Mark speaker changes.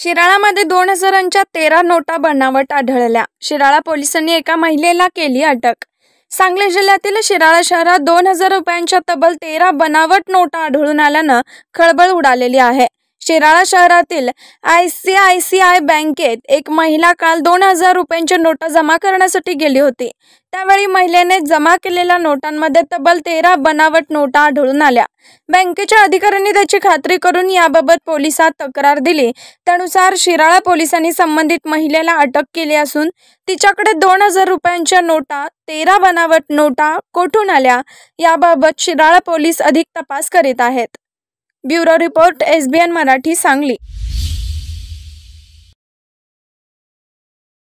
Speaker 1: शिराळामध्ये 2000च्या 13 नोटा बनावट आढळल्या. शिराळा पोलिसांनी एका महिलेला केली अटक. सांगली जिल्ह्यातील शिराळा शहरात 2000 रुपयांच्या तब्बल 13 बनावट नोटा आढळून आल्यानं खळबळ उडालेली आहे. शिराळा शहरातील ICICI बँकेत एक महिला काल 2000 रुपयांच्या नोटा जमा करण्यासाठी गेली होती. त्यावेळी महिलेने जमा केलेल्या नोटांमध्ये तब्बल 13 बनावट नोटा आढळून आल्या. बँकेच्या अधिकाऱ्यांनी त्याची खात्री करून याबाबत पोलिसात तक्रार दिली. त्यानुसार शिराळा पोलिसांनी संबंधित महिलेला अटक केली असून तिच्याकडे 2000 रुपयांच्या नोटा, 13 बनावट नोटा कोठून आल्या याबाबत शिराळा पोलीस अधिक तपास करीत आहेत. Bureau report, SBN Marathi, Sangli.